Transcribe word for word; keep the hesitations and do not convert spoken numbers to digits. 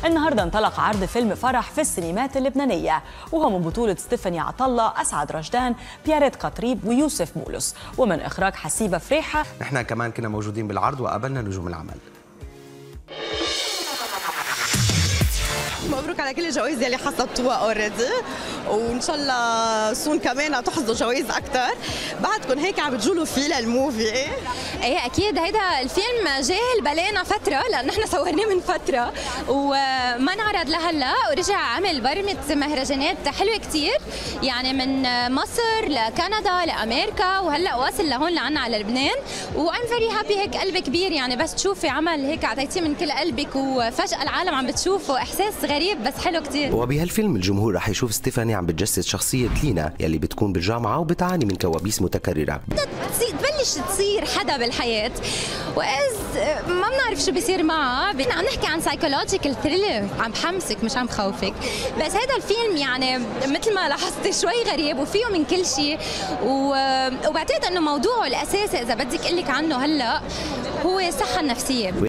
النهارده انطلق عرض فيلم فرح في السينمات اللبنانيه، وهو من بطوله ستيفاني عطله، اسعد رشدان، بياريت قطريب، ويوسف مولس، ومن اخراج حسيبه فريحه. نحن كمان كنا موجودين بالعرض وقابلنا نجوم العمل. مبروك على كل الجوائز يلي حصدتوها اوريدي، وان شاء الله سون كمان تحصدوا جوائز اكثر. بعدكم هيك عم بتجولوا فيه للموفي؟ ايه اكيد، هيدا الفيلم جاهل بقالنا فتره، لان نحن صورناه من فتره وما انعرض لهلا، ورجع عمل برمة مهرجانات حلوه كثير، يعني من مصر لكندا لامريكا، وهلا واصل لهون لعنا على لبنان. وام فيري هابي، هيك قلبي كبير يعني بس تشوفي عمل هيك عطيتيه من كل قلبك وفجاه العالم عم بتشوفه، احساس غريب بس حلو كثير. وبهالفيلم الجمهور رح يشوف ستيفاني عم بتجسد شخصية لينا يلي بتكون بالجامعة وبتعاني من كوابيس متكررة. تبلش تصير حدا بالحياة، وإذ ما بنعرف شو بيصير معها. عم نحكي عن سايكولوجيكال ثريلر، عم بحمسك مش عم خوفك. بس هذا الفيلم يعني مثل ما لاحظتي شوي غريب وفيه من كل شيء، وبعتقد انه موضوعه الاساسي اذا بدك اقول لك عنه هلا هو الصحة النفسية.